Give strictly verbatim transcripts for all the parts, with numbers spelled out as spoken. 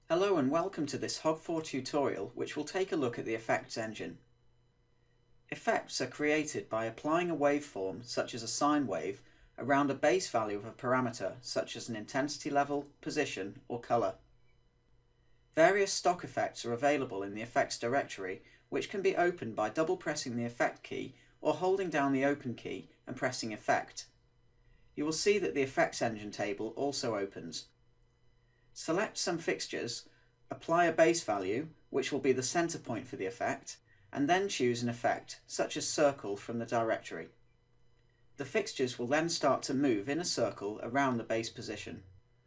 Hello and welcome to this Hog four tutorial, which will take a look at the effects engine. Effects are created by applying a waveform, such as a sine wave, around a base value of a parameter, such as an intensity level, position, or color. Various stock effects are available in the effects directory, which can be opened by double pressing the effect key or holding down the open key and pressing effect. You will see that the effects engine table also opens. Select some fixtures, apply a base value, which will be the center point for the effect, and then choose an effect, such as circle, from the directory. The fixtures will then start to move in a circle around the base position.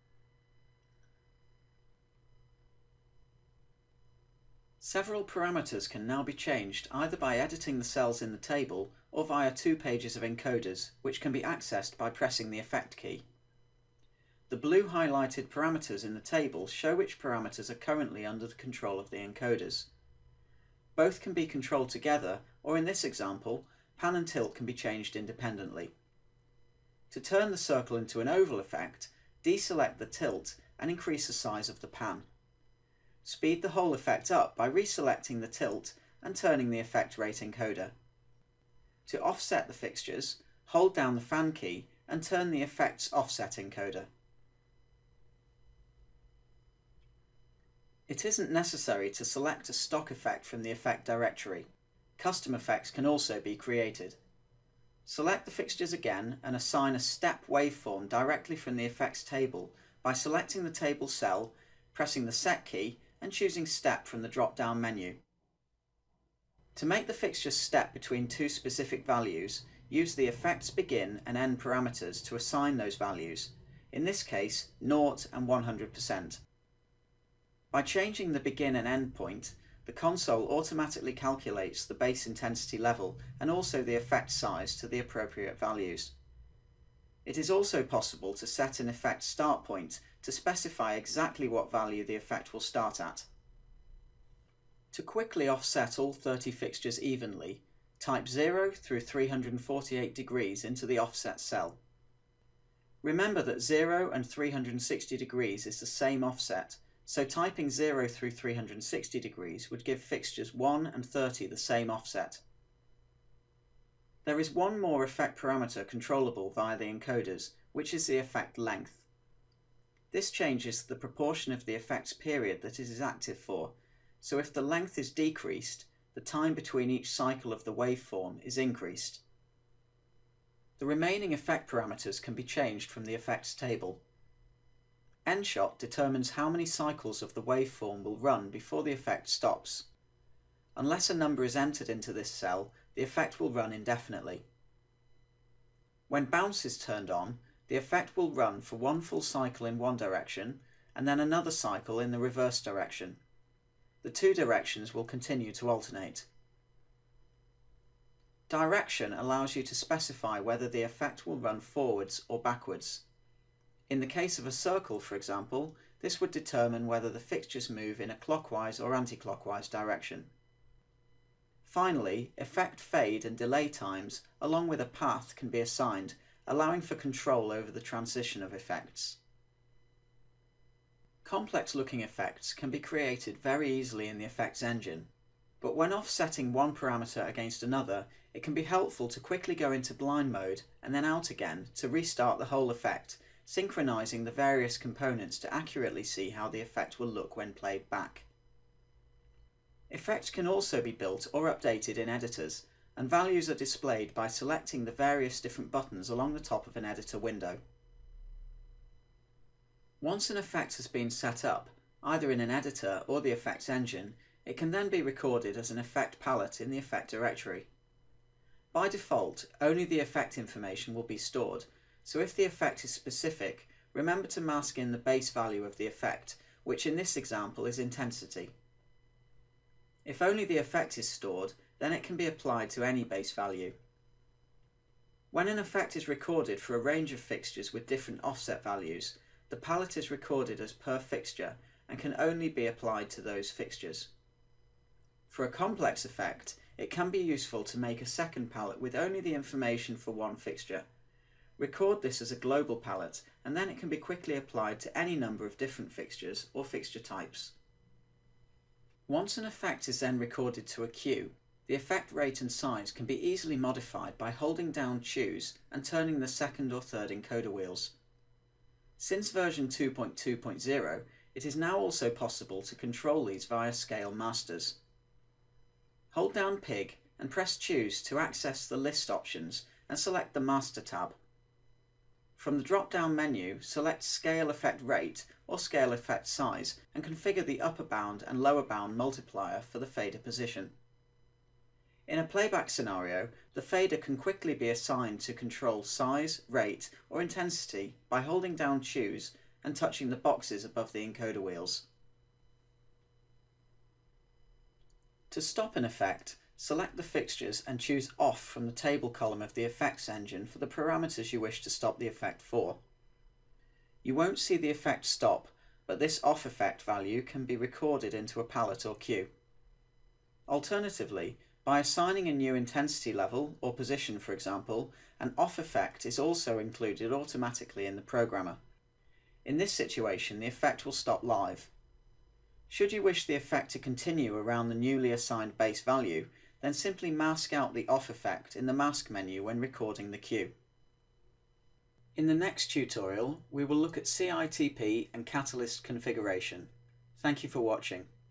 Several parameters can now be changed either by editing the cells in the table or via two pages of encoders, which can be accessed by pressing the effect key. The blue highlighted parameters in the table show which parameters are currently under the control of the encoders. Both can be controlled together, or in this example, pan and tilt can be changed independently. To turn the circle into an oval effect, deselect the tilt and increase the size of the pan. Speed the whole effect up by reselecting the tilt and turning the effect rate encoder. To offset the fixtures, hold down the fan key and turn the effect's offset encoder. It isn't necessary to select a stock effect from the effect directory. Custom effects can also be created. Select the fixtures again and assign a step waveform directly from the effects table by selecting the table cell, pressing the set key and choosing step from the drop-down menu. To make the fixtures step between two specific values, use the effects begin and end parameters to assign those values, in this case zero and one hundred percent. By changing the begin and end point, the console automatically calculates the base intensity level and also the effect size to the appropriate values. It is also possible to set an effect start point to specify exactly what value the effect will start at. To quickly offset all thirty fixtures evenly, type zero through three hundred forty-eight degrees into the offset cell. Remember that zero and three hundred sixty degrees is the same offset, so typing zero through three hundred sixty degrees would give fixtures one and thirty the same offset. There is one more effect parameter controllable via the encoders, which is the effect length. This changes the proportion of the effect's period that it is active for, so if the length is decreased, the time between each cycle of the waveform is increased. The remaining effect parameters can be changed from the effects table. Endshot determines how many cycles of the waveform will run before the effect stops. Unless a number is entered into this cell, the effect will run indefinitely. When bounce is turned on, the effect will run for one full cycle in one direction and then another cycle in the reverse direction. The two directions will continue to alternate. Direction allows you to specify whether the effect will run forwards or backwards. In the case of a circle, for example, this would determine whether the fixtures move in a clockwise or anti-clockwise direction. Finally, effect fade and delay times, along with a path, can be assigned, allowing for control over the transition of effects. Complex-looking effects can be created very easily in the effects engine, but when offsetting one parameter against another, it can be helpful to quickly go into blind mode and then out again to restart the whole effect, synchronizing the various components to accurately see how the effect will look when played back. Effects can also be built or updated in editors, and values are displayed by selecting the various different buttons along the top of an editor window. Once an effect has been set up, either in an editor or the effects engine, it can then be recorded as an effect palette in the effect directory. By default, only the effect information will be stored, so if the effect is specific, remember to mask in the base value of the effect, which in this example is intensity. If only the effect is stored, then it can be applied to any base value. When an effect is recorded for a range of fixtures with different offset values, the palette is recorded as per fixture and can only be applied to those fixtures. For a complex effect, it can be useful to make a second palette with only the information for one fixture. Record this as a global palette, and then it can be quickly applied to any number of different fixtures or fixture types. Once an effect is then recorded to a queue, the effect rate and size can be easily modified by holding down Choose and turning the second or third encoder wheels. Since version two point two point zero, it is now also possible to control these via scale masters. Hold down Pig and press Choose to access the list options and select the Master tab. From the drop-down menu, select Scale Effect Rate or Scale Effect Size and configure the upper bound and lower bound multiplier for the fader position. In a playback scenario, the fader can quickly be assigned to control size, rate, or intensity by holding down Choose and touching the boxes above the encoder wheels. To stop an effect, select the fixtures and choose Off from the table column of the effects engine for the parameters you wish to stop the effect for. You won't see the effect stop, but this off effect value can be recorded into a palette or queue. Alternatively, by assigning a new intensity level or position, for example, an off effect is also included automatically in the programmer. In this situation, the effect will stop live. Should you wish the effect to continue around the newly assigned base value, then simply mask out the off effect in the mask menu when recording the cue. In the next tutorial, we will look at C I T P and catalyst configuration. Thank you for watching.